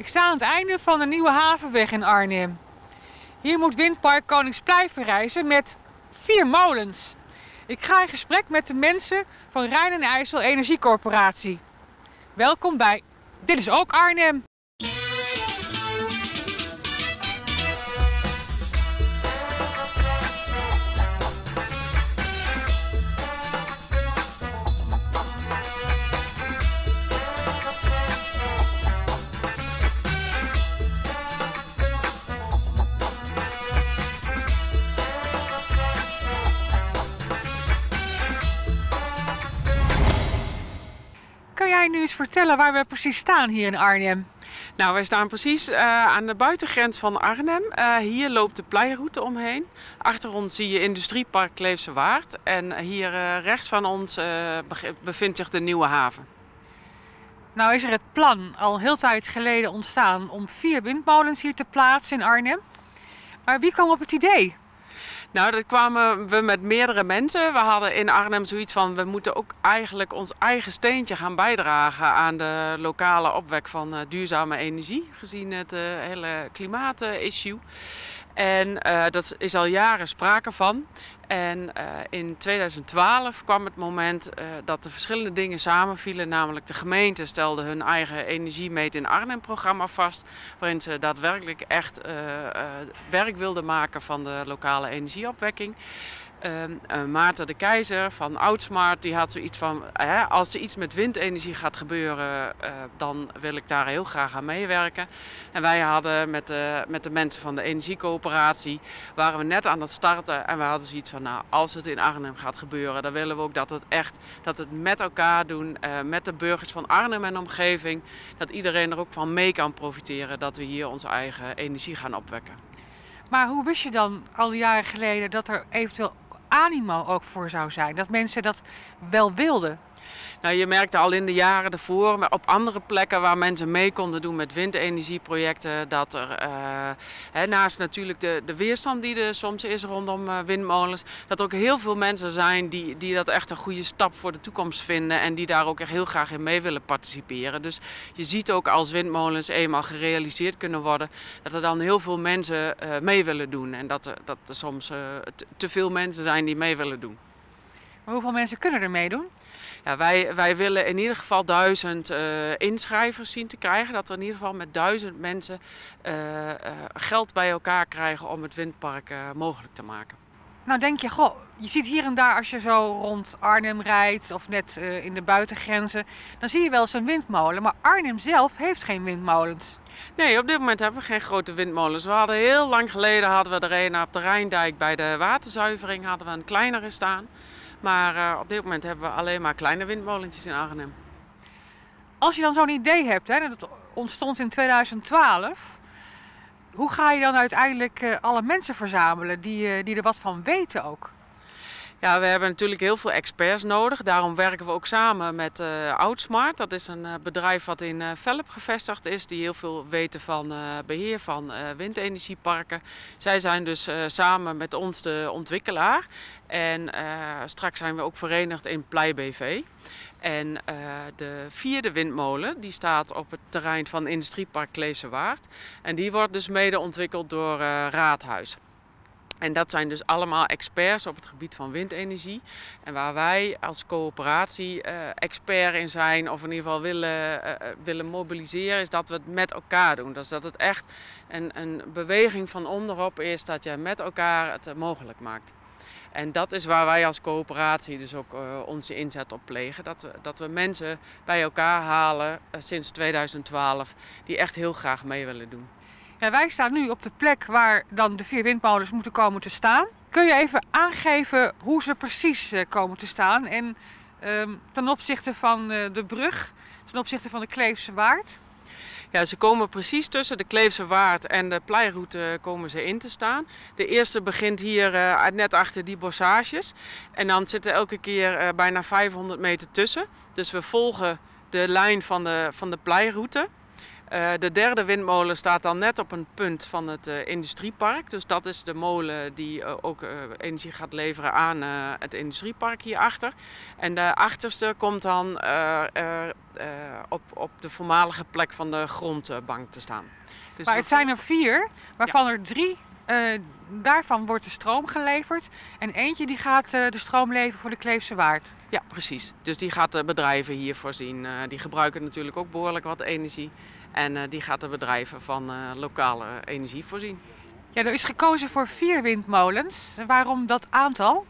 Ik sta aan het einde van de Nieuwe Havenweg in Arnhem. Hier moet Windpark Koningsplein verrijzen met 4 molens. Ik ga in gesprek met de mensen van Rijn en IJssel Energiecorporatie. Welkom bij Dit is ook Arnhem. Kan jij nu eens vertellen waar we precies staan hier in Arnhem? Nou, wij staan precies aan de buitengrens van Arnhem. Hier loopt de pleiroute omheen. Achter ons zie je Industriepark Kleefse Waard. En hier rechts van ons bevindt zich de Nieuwe Haven. Nou is er het plan al heel tijd geleden ontstaan om 4 windmolens hier te plaatsen in Arnhem. Maar wie kwam op het idee? Nou, dat kwamen we met meerdere mensen. We hadden in Arnhem zoiets van, we moeten ook eigenlijk ons eigen steentje gaan bijdragen aan de lokale opwek van duurzame energie, gezien het hele klimaatissue. En dat is al jaren sprake van. En in 2012 kwam het moment dat de verschillende dingen samenvielen. Namelijk de gemeente stelde hun eigen energiemeet in Arnhem programma vast. Waarin ze daadwerkelijk echt werk wilden maken van de lokale energieopwekking. Maarten de Keizer van Oudsmart, die had zoiets van, als er iets met windenergie gaat gebeuren, dan wil ik daar heel graag aan meewerken. En wij hadden met de mensen van de energiecoöperatie, waren we net aan het starten en we hadden zoiets van, nou, als het in Arnhem gaat gebeuren, dan willen we ook dat we het met elkaar doen, met de burgers van Arnhem en omgeving, dat iedereen er ook van mee kan profiteren, dat we hier onze eigen energie gaan opwekken. Maar hoe wist je dan al die jaren geleden dat er eventueel animo ook voor zou zijn? Dat mensen dat wel wilden? Nou, je merkte al in de jaren ervoor, maar op andere plekken waar mensen mee konden doen met windenergieprojecten, dat er naast natuurlijk de weerstand die er soms is rondom windmolens, dat er ook heel veel mensen zijn die dat echt een goede stap voor de toekomst vinden en die daar ook echt heel graag in mee willen participeren. Dus je ziet ook als windmolens eenmaal gerealiseerd kunnen worden, dat er dan heel veel mensen mee willen doen en dat er soms te veel mensen zijn die mee willen doen. Maar hoeveel mensen kunnen er meedoen? Ja, wij willen in ieder geval 1000 inschrijvers zien te krijgen. Dat we in ieder geval met 1000 mensen geld bij elkaar krijgen om het windpark mogelijk te maken. Nou denk je, goh, je ziet hier en daar als je zo rond Arnhem rijdt of net in de buitengrenzen, dan zie je wel eens een windmolen. Maar Arnhem zelf heeft geen windmolens. Nee, op dit moment hebben we geen grote windmolens. We hadden heel lang geleden hadden we er een op de Rijndijk bij de waterzuivering, hadden we een kleinere staan. Maar op dit moment hebben we alleen maar kleine windmolentjes in Arnhem. Als je dan zo'n idee hebt, dat ontstond in 2012, hoe ga je dan uiteindelijk alle mensen verzamelen die er wat van weten ook? Ja, we hebben natuurlijk heel veel experts nodig. Daarom werken we ook samen met Oudsmart. Dat is een bedrijf wat in Velp gevestigd is, die heel veel weten van beheer van windenergieparken. Zij zijn dus samen met ons de ontwikkelaar. En straks zijn we ook verenigd in Plei BV. En de 4e windmolen die staat op het terrein van Industriepark Kleefse Waard. En die wordt dus mede ontwikkeld door Raadhuis. En dat zijn dus allemaal experts op het gebied van windenergie. En waar wij als coöperatie expert in zijn, of in ieder geval willen mobiliseren, is dat we het met elkaar doen. Dus dat het echt een beweging van onderop is, dat je met elkaar het mogelijk maakt. En dat is waar wij als coöperatie dus ook onze inzet op plegen. Dat we mensen bij elkaar halen sinds 2012 die echt heel graag mee willen doen. Ja, wij staan nu op de plek waar dan de 4 windmolens moeten komen te staan. Kun je even aangeven hoe ze precies komen te staan en ten opzichte van de brug, ten opzichte van de Kleefse Waard? Ja, ze komen precies tussen de Kleefse Waard en de pleiroute komen ze in te staan. De eerste begint hier net achter die bossages. En dan zit er elke keer bijna 500 meter tussen. Dus we volgen de lijn van de pleiroute. De derde windmolen staat dan net op een punt van het industriepark. Dus dat is de molen die ook energie gaat leveren aan het industriepark hierachter. En de achterste komt dan op de voormalige plek van de grondbank te staan. Dus Maar het zijn er 4, waarvan er 3, daarvan wordt de stroom geleverd. En eentje die gaat de stroom leveren voor de Kleefse Waard. Ja, precies. Dus die gaat de bedrijven hier voorzien. Die gebruiken natuurlijk ook behoorlijk wat energie. En die gaat de bedrijven van lokale energie voorzien. Ja, er is gekozen voor 4 windmolens. Waarom dat aantal?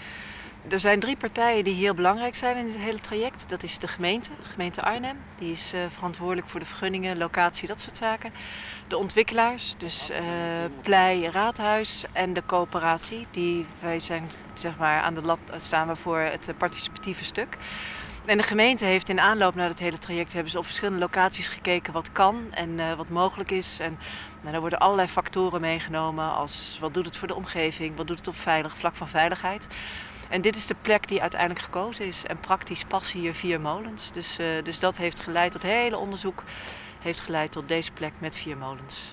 Er zijn 3 partijen die heel belangrijk zijn in dit hele traject. Dat is de gemeente Arnhem. Die is verantwoordelijk voor de vergunningen, locatie, dat soort zaken. De ontwikkelaars, dus Plei, Raadhuis en de coöperatie. Wij zijn zeg maar aan de lat staan we voor het participatieve stuk. En de gemeente heeft in aanloop naar het hele traject hebben ze op verschillende locaties gekeken wat kan en wat mogelijk is. En daar worden allerlei factoren meegenomen als wat doet het voor de omgeving, wat doet het op vlak van veiligheid. En dit is de plek die uiteindelijk gekozen is. En praktisch passen hier 4 molens. Dus dat heeft geleid, dat hele onderzoek heeft geleid tot deze plek met 4 molens.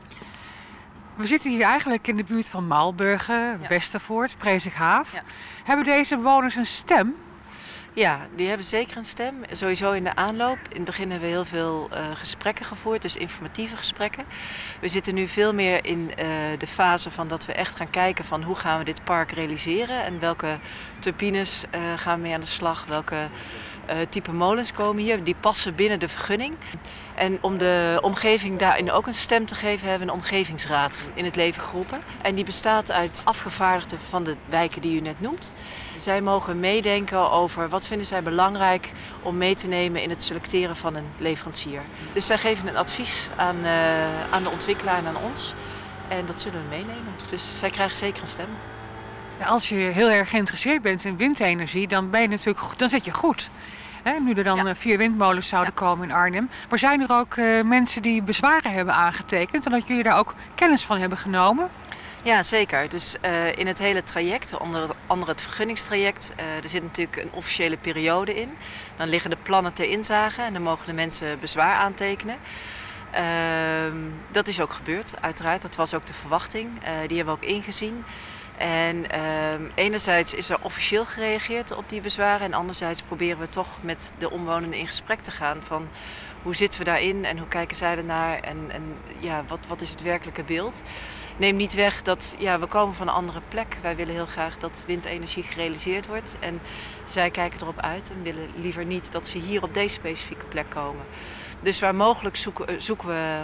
We zitten hier eigenlijk in de buurt van Malburgen, Westervoort, Presikhaaf. Ja. Hebben deze bewoners een stem? Ja, die hebben zeker een stem. Sowieso in de aanloop. In het begin hebben we heel veel gesprekken gevoerd, dus informatieve gesprekken. We zitten nu veel meer in de fase van dat we echt gaan kijken van hoe gaan we dit park realiseren. En welke turbines gaan we mee aan de slag, welke type molens komen hier. Die passen binnen de vergunning. En om de omgeving daarin ook een stem te geven, hebben we een omgevingsraad in het leven geroepen. En die bestaat uit afgevaardigden van de wijken die u net noemt. Zij mogen meedenken over wat vinden zij belangrijk om mee te nemen in het selecteren van een leverancier. Dus zij geven een advies aan de ontwikkelaar en aan ons. En dat zullen we meenemen. Dus zij krijgen zeker een stem. Ja, als je heel erg geïnteresseerd bent in windenergie, dan ben je natuurlijk, dan zit je goed. Nu er dan 4 windmolens zouden komen in Arnhem. Maar zijn er ook mensen die bezwaren hebben aangetekend en dat jullie daar ook kennis van hebben genomen? Ja, zeker. Dus in het hele traject, onder andere het vergunningstraject, er zit natuurlijk een officiële periode in. Dan liggen de plannen ter inzage en dan mogen de mensen bezwaar aantekenen. Dat is ook gebeurd, uiteraard. Dat was ook de verwachting. Die hebben we ook ingezien. En enerzijds is er officieel gereageerd op die bezwaren en anderzijds proberen we toch met de omwonenden in gesprek te gaan van hoe zitten we daarin en hoe kijken zij ernaar en ja, wat is het werkelijke beeld. Neem niet weg dat we komen van een andere plek. Wij willen heel graag dat windenergie gerealiseerd wordt en zij kijken erop uit en willen liever niet dat ze hier op deze specifieke plek komen. Dus waar mogelijk zoeken we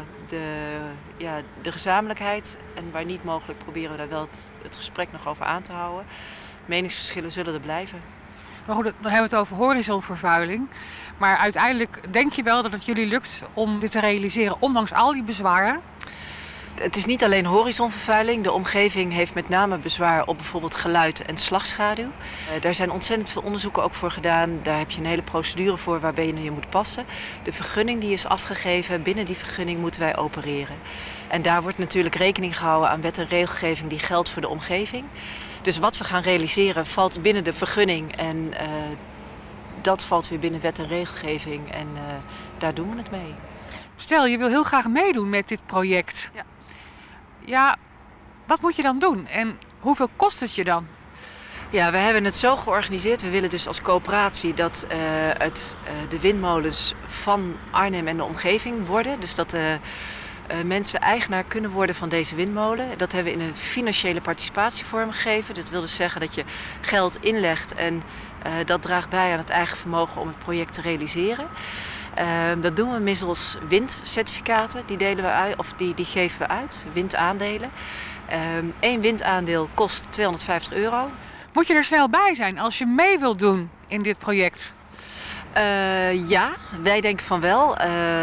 de gezamenlijkheid en waar niet mogelijk proberen we daar wel het gesprek nog over aan te houden. Meningsverschillen zullen er blijven. Maar goed, dan hebben we het over horizonvervuiling. Maar uiteindelijk denk je wel dat het jullie lukt om dit te realiseren, ondanks al die bezwaren? Het is niet alleen horizonvervuiling. De omgeving heeft met name bezwaar op bijvoorbeeld geluid en slagschaduw. Daar zijn ontzettend veel onderzoeken ook voor gedaan. Daar heb je een hele procedure voor waarbij je moet passen. De vergunning die is afgegeven, binnen die vergunning moeten wij opereren. En daar wordt natuurlijk rekening gehouden aan wet en regelgeving die geldt voor de omgeving. Dus wat we gaan realiseren valt binnen de vergunning en dat valt weer binnen wet en regelgeving en daar doen we het mee. Stel, je wil heel graag meedoen met dit project. Ja, wat moet je dan doen en hoeveel kost het je dan? Ja, we hebben het zo georganiseerd. We willen dus als coöperatie dat de windmolens van Arnhem en de omgeving worden. Dus dat mensen eigenaar kunnen worden van deze windmolen. Dat hebben we in een financiële participatievorm gegeven. Dat wil dus zeggen dat je geld inlegt en dat draagt bij aan het eigen vermogen om het project te realiseren. Dat doen we middels windcertificaten, die delen we uit, of die geven we uit, windaandelen. 1 windaandeel kost €250. Moet je er snel bij zijn als je mee wilt doen in dit project? Ja, wij denken van wel.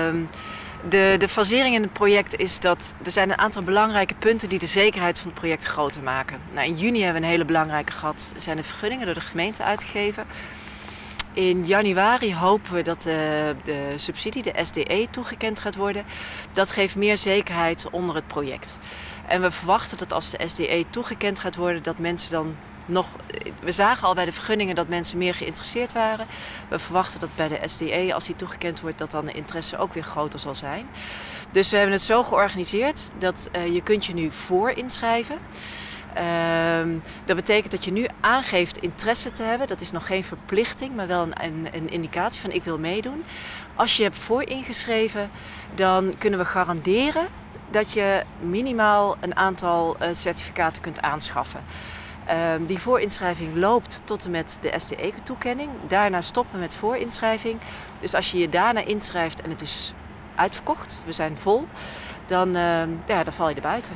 De fasering in het project is dat er zijn een aantal belangrijke punten die de zekerheid van het project groter maken. Nou, in juni hebben we een hele belangrijke gehad, zijn de vergunningen door de gemeente uitgegeven. In januari hopen we dat de subsidie, de SDE, toegekend gaat worden. Dat geeft meer zekerheid onder het project. En we verwachten dat als de SDE toegekend gaat worden, dat mensen dan We zagen al bij de vergunningen dat mensen meer geïnteresseerd waren. We verwachten dat bij de SDE, als die toegekend wordt, dat dan de interesse ook weer groter zal zijn. Dus we hebben het zo georganiseerd dat je kunt je nu voor inschrijven. Dat betekent dat je nu aangeeft interesse te hebben. Dat is nog geen verplichting, maar wel een indicatie van ik wil meedoen. Als je hebt voor ingeschreven, dan kunnen we garanderen dat je minimaal een aantal certificaten kunt aanschaffen. Die voorinschrijving loopt tot en met de SDE-toekenning. Daarna stoppen we met voorinschrijving. Dus als je je daarna inschrijft en het is uitverkocht, we zijn vol, dan val je er buiten.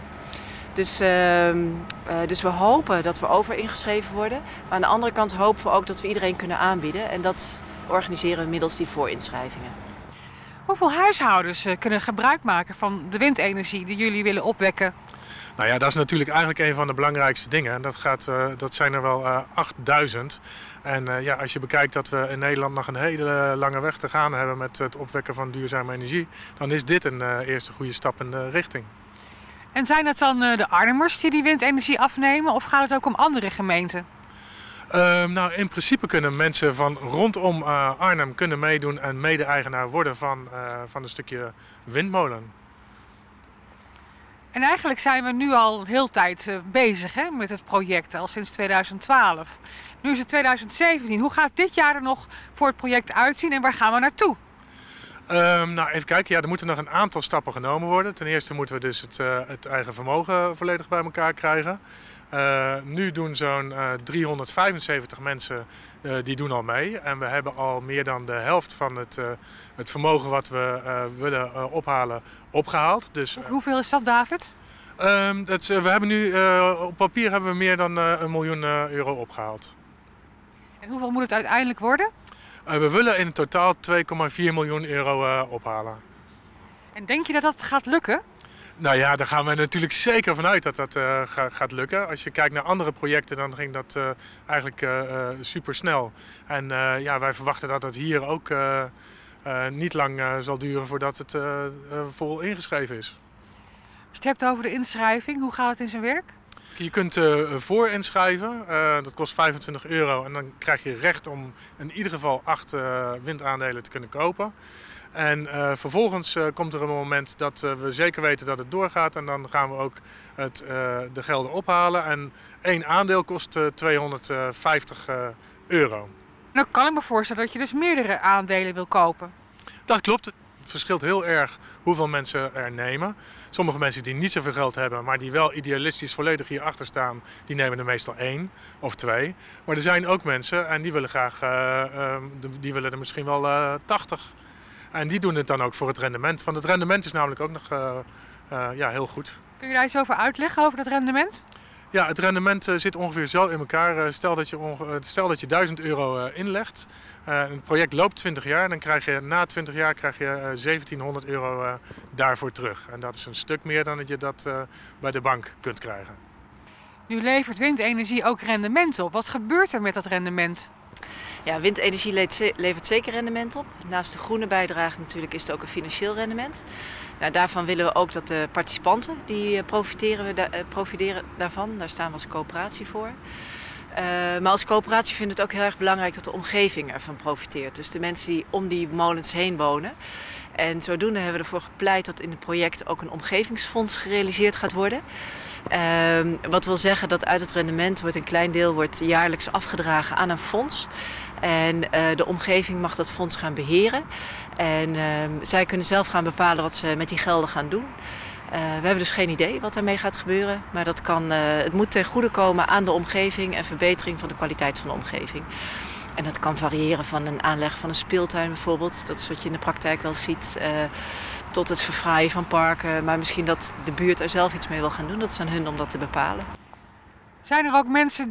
Dus we hopen dat we overingeschreven worden. Maar aan de andere kant hopen we ook dat we iedereen kunnen aanbieden. En dat organiseren we middels die voorinschrijvingen. Hoeveel huishoudens kunnen gebruik maken van de windenergie die jullie willen opwekken? Nou ja, dat is natuurlijk eigenlijk een van de belangrijkste dingen. Dat zijn er wel 8000. En als je bekijkt dat we in Nederland nog een hele lange weg te gaan hebben met het opwekken van duurzame energie, dan is dit een eerste goede stap in de richting. En zijn het dan de Arnhemmers die windenergie afnemen of gaat het ook om andere gemeenten? In principe kunnen mensen van rondom Arnhem kunnen meedoen en mede-eigenaar worden van een stukje windmolen. En eigenlijk zijn we nu al heel tijd bezig met het project, al sinds 2012. Nu is het 2017. Hoe gaat dit jaar er nog voor het project uitzien en waar gaan we naartoe? Even kijken. Ja, er moeten nog een aantal stappen genomen worden. Ten eerste moeten we dus het eigen vermogen volledig bij elkaar krijgen. Nu doen zo'n 375 mensen die doen al mee. En we hebben al meer dan de helft van het vermogen wat we willen ophalen opgehaald. Dus, hoeveel is dat, David? We hebben nu op papier hebben we meer dan €1 miljoen opgehaald. En hoeveel moet het uiteindelijk worden? We willen in totaal €2,4 miljoen ophalen. En denk je dat dat gaat lukken? Nou ja, daar gaan we natuurlijk zeker vanuit dat dat gaat lukken. Als je kijkt naar andere projecten, dan ging dat eigenlijk super snel. En wij verwachten dat het hier ook niet lang zal duren voordat het vol ingeschreven is. Als je het hebt over de inschrijving, hoe gaat het in zijn werk? Je kunt voor inschrijven, dat kost €25 en dan krijg je recht om in ieder geval 8 windaandelen te kunnen kopen. En vervolgens komt er een moment dat we zeker weten dat het doorgaat en dan gaan we ook de gelden ophalen. En 1 aandeel kost €250. Nou kan ik me voorstellen dat je dus meerdere aandelen wil kopen. Dat klopt. Het verschilt heel erg hoeveel mensen er nemen. Sommige mensen die niet zoveel geld hebben, maar die wel idealistisch volledig hierachter staan, die nemen er meestal 1 of 2. Maar er zijn ook mensen en die willen graag, die willen er misschien wel 80. En die doen het dan ook voor het rendement. Want het rendement is namelijk ook nog heel goed. Kun je daar iets over uitleggen, over dat rendement? Ja, het rendement zit ongeveer zo in elkaar. Stel dat je €1000 inlegt. Het project loopt 20 jaar en dan krijg je na 20 jaar €1700 daarvoor terug. En dat is een stuk meer dan dat je dat bij de bank kunt krijgen. Nu levert windenergie ook rendement op. Wat gebeurt er met dat rendement? Ja, windenergie levert zeker rendement op. Naast de groene bijdrage natuurlijk is het ook een financieel rendement. Nou, daarvan willen we ook dat de participanten die profiteren daarvan. Daar staan we als coöperatie voor. Maar als coöperatie vinden we het ook heel erg belangrijk dat de omgeving ervan profiteert. Dus de mensen die om die molens heen wonen. En zodoende hebben we ervoor gepleit dat in het project ook een omgevingsfonds gerealiseerd gaat worden. Wat wil zeggen dat uit het rendement een klein deel wordt jaarlijks afgedragen aan een fonds. En de omgeving mag dat fonds gaan beheren. En zij kunnen zelf gaan bepalen wat ze met die gelden gaan doen. We hebben dus geen idee wat daarmee gaat gebeuren. Maar het moet ten goede komen aan de omgeving en verbetering van de kwaliteit van de omgeving. En dat kan variëren van een aanleg van een speeltuin bijvoorbeeld. Dat is wat je in de praktijk wel ziet. Tot het verfraaien van parken. Maar misschien dat de buurt er zelf iets mee wil gaan doen. Dat is aan hun om dat te bepalen. Zijn er ook mensen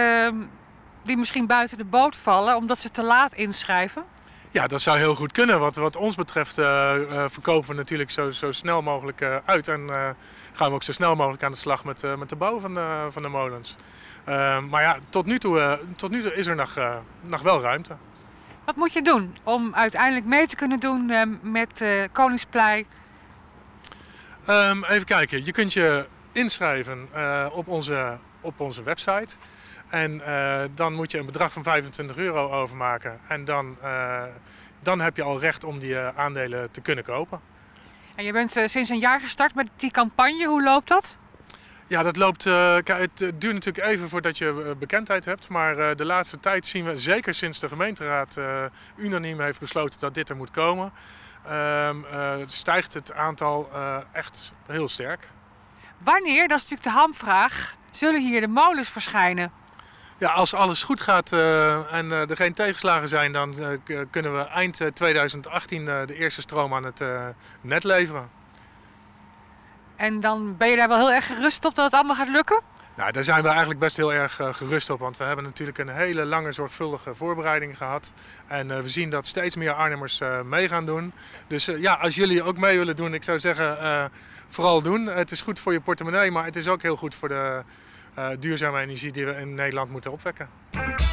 die misschien buiten de boot vallen omdat ze te laat inschrijven? Ja, dat zou heel goed kunnen. Wat ons betreft verkopen we natuurlijk zo snel mogelijk uit. En gaan we ook zo snel mogelijk aan de slag met de bouw van de molens. Maar ja, tot nu toe is er nog wel ruimte. Wat moet je doen om uiteindelijk mee te kunnen doen met Koningsplein? Even kijken, je kunt je inschrijven op onze website. En dan moet je een bedrag van €25 overmaken. En dan heb je al recht om die aandelen te kunnen kopen. En je bent sinds een jaar gestart met die campagne. Hoe loopt dat? Ja, dat loopt. Het duurt natuurlijk even voordat je bekendheid hebt. Maar de laatste tijd zien we, zeker sinds de gemeenteraad unaniem heeft besloten dat dit er moet komen, stijgt het aantal echt heel sterk. Wanneer, dat is natuurlijk de hamvraag, zullen hier de molens verschijnen? Ja, als alles goed gaat en er geen tegenslagen zijn, dan kunnen we eind 2018 de eerste stroom aan het net leveren. En dan ben je daar wel heel erg gerust op dat het allemaal gaat lukken? Nou, daar zijn we eigenlijk best heel erg gerust op, want we hebben natuurlijk een hele lange zorgvuldige voorbereiding gehad. En we zien dat steeds meer Arnhemmers mee gaan doen. Dus ja, als jullie ook mee willen doen, ik zou zeggen, vooral doen. Het is goed voor je portemonnee, maar het is ook heel goed voor de duurzame energie die we in Nederland moeten opwekken.